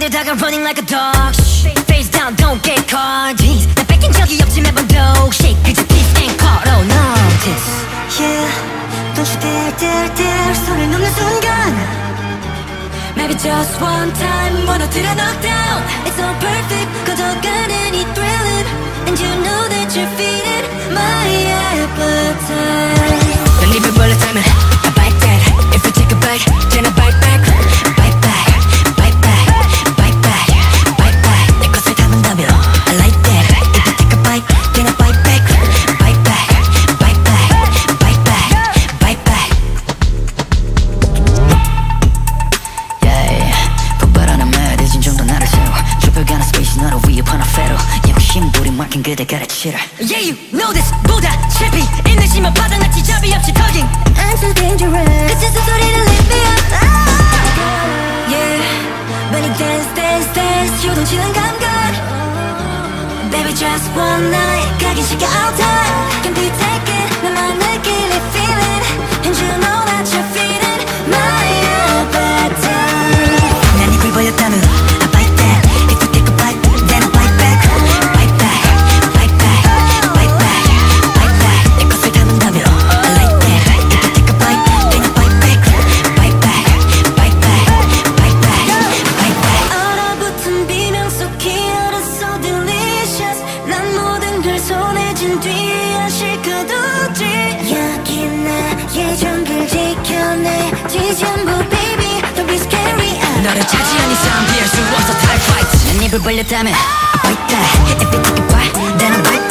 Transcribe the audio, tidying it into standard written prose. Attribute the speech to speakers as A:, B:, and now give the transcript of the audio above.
A: 달려다가 running like a dog. Face down, don't get caught. Jeez, 나 뺏긴 적이 없지 매번 도 shake 그저 peace ain't caught, oh no. Yeah, don't you dare 손을 놓는 순간 Maybe just one time 무너뜨려 knock down. It's so perfect 꺼져가는 이 thrilling And you know that you're feeding my appetite. 난 입을 벌렸다면 I bite that. If you take a bite, then I bite back. Bite back, bite back, bite back, bite back. 내 것을 담은다며 I like that. If you take a bite, then I bite back. Bite back, bite back, bite back, bite back. Yeah, 폭발하는 말 대신 좀 더 나를 세워 좁혀가는 스페이스 너를 위해 파나페로 욕심 부린 막힌 그대 가르치라. Yeah, you know this 보다 실패 인내심은 바닥났지 잡이 없이 talking. I'm so dangerous 그치수 소리를 lift me up. Yeah, money dance 요동치는 감각. Baby just one night 가긴 쉽게 all time. Can be taken 나만 느낄 이 feeling And you know that you're feeding my appetite. 난 입을 벌렸다면 I bite that. If you take a bite then I bite back. Bite back, bite back, bite back, bite back. 내 것을 담은다며 I like that. If you take a bite then I bite back. Bite back, bite back, bite back, bite back. 얼어붙은 비명 속 기어를 so delicious. 난 모든 걸 손에 쥔 뒤에 실컷 웃지. 여기 나의 정글 지켜내 전부 baby don't be scary. 너를 차지한 이상 피할 수 없어 tight fights. 난 입을 벌렸다면 I bite that. If you take a bite then I bite back.